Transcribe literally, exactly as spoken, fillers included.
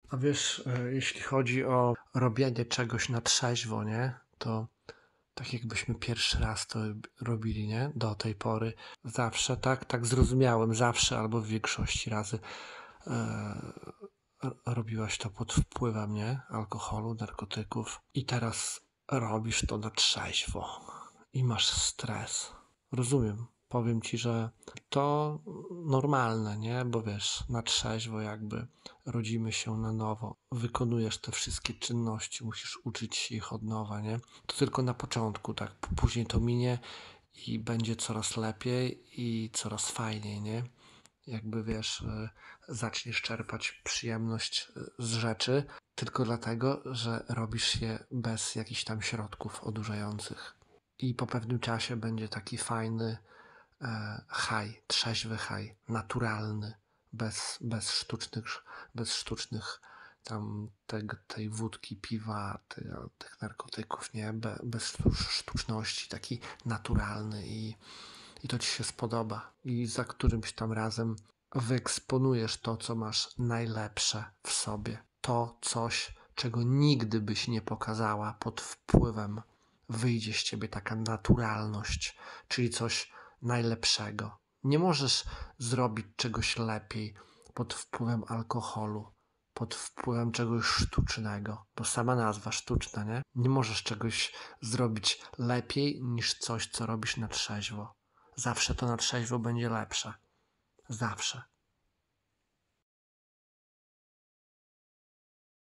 A wiesz, e, jeśli chodzi o robienie czegoś na trzeźwo, nie? To tak jakbyśmy pierwszy raz to robili, nie? Do tej pory. Zawsze, tak? Tak zrozumiałem, zawsze albo w większości razy e, robiłaś to pod wpływem, nie? Alkoholu, narkotyków. I teraz robisz to na trzeźwo. I masz stres. Rozumiem. Powiem ci, że to normalne, nie? Bo wiesz, na trzeźwo jakby rodzimy się na nowo. Wykonujesz te wszystkie czynności, musisz uczyć się ich od nowa, nie? To tylko na początku, tak? Później to minie i będzie coraz lepiej i coraz fajniej, nie? Jakby wiesz, y, zaczniesz czerpać przyjemność y, z rzeczy tylko dlatego, że robisz je bez jakichś tam środków odurzających. I po pewnym czasie będzie taki fajny e, high, trzeźwy high, naturalny, bez, bez sztucznych, bez sztucznych tam tej, tej wódki, piwa, tej, tych narkotyków, nie? Be, bez sztuczności, taki naturalny i, i to ci się spodoba. I za którymś tam razem wyeksponujesz to, co masz najlepsze w sobie. To coś, czego nigdy byś nie pokazała pod wpływem. Wyjdzie z ciebie taka naturalność, czyli coś najlepszego. Nie możesz zrobić czegoś lepiej pod wpływem alkoholu, pod wpływem czegoś sztucznego, bo sama nazwa sztuczna, nie? Nie możesz czegoś zrobić lepiej niż coś, co robisz na trzeźwo. Zawsze to na trzeźwo będzie lepsze. Zawsze.